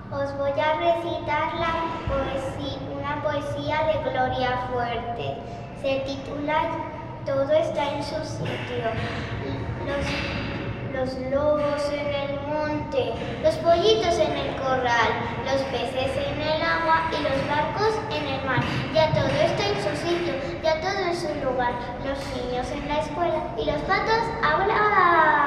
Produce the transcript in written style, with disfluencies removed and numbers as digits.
Os voy a recitar una poesía de Gloria Fuerte. Se titula Todo está en su sitio. Los lobos en el monte, los pollitos en el corral, los peces en el agua y los barcos en el mar. Ya todo está en su sitio, ya todo en su lugar. Los niños en la escuela y los patos a volar.